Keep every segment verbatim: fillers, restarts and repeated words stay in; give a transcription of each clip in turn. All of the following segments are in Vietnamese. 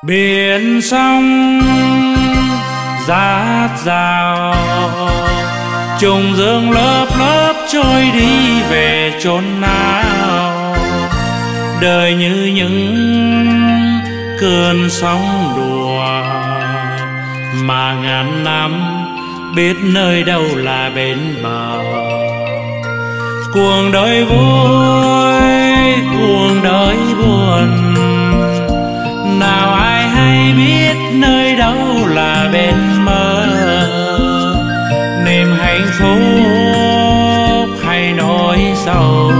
biển sông dạt dào, trùng dương lớp lớp trôi đi về chốn nào. Đời như những cơn sóng đùa, mà ngàn năm biết nơi đâu là bến bờ. Cuộc đời vui, cuộc đời buồn, nào ai hay biết nơi đâu là bên mơ. Niềm hạnh phúc hay nỗi sầu,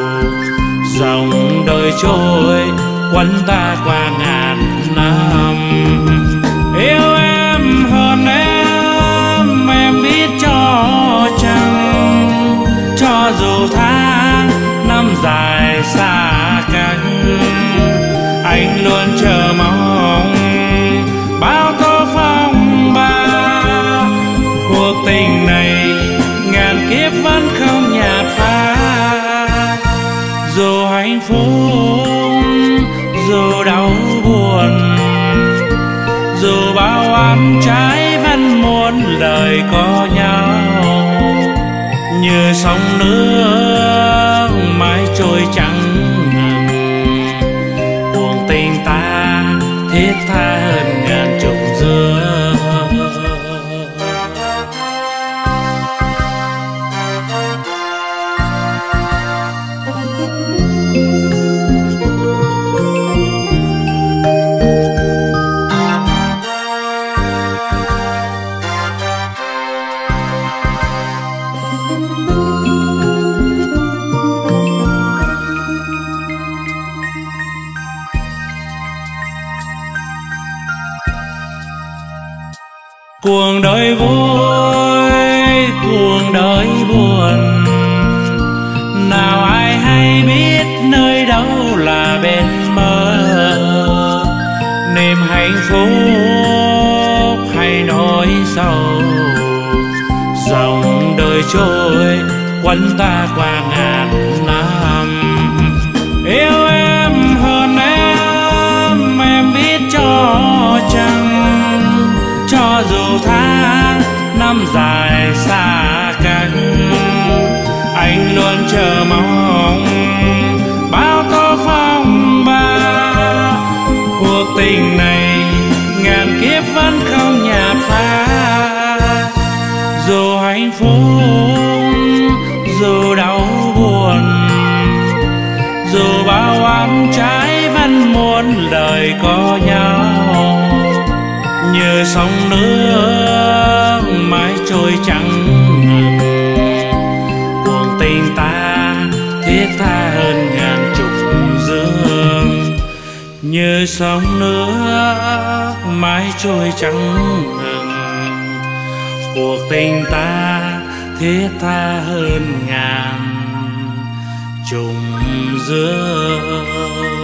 dòng đời trôi quấn ta qua ngàn năm. Yêu em hơn em, em biết cho chăng, cho dù tháng năm dài xa cách, anh luôn chờ mong bao tố phong ba. Cuộc tình này ngàn kiếp vẫn không nhạt phai, dù hạnh phúc dù đau buồn, dù bao oán trái vẫn muốn lời có nhau. Như sóng nước mãi trôi chẳng ngừng, cuộc tình ta thiết tha hơn ngàn trùng dương. Cuộc đời vui, cuộc đời buồn, nào ai hay biết nơi đâu là bên mơ. Niềm hạnh phúc hay nỗi sầu, dòng đời trôi quấn ta qua ngàn năm. Yêu em hơn em, em biết cho chăng, cho dù tháng năm dài xa cách, anh luôn chờ mong bao tố phong ba. Cuộc tình này ngàn kiếp vẫn không nhạt phai, dù hạnh phúc dù đau buồn, dù bao oán trái vẫn muốn lời có nhau. Như sóng nước mãi trôi chẳng ngừng, cuộc tình ta thiết tha hơn ngàn trục dương. Như sóng nước mãi trôi chẳng ngừng, cuộc tình ta thiết tha hơn ngàn trùng dương.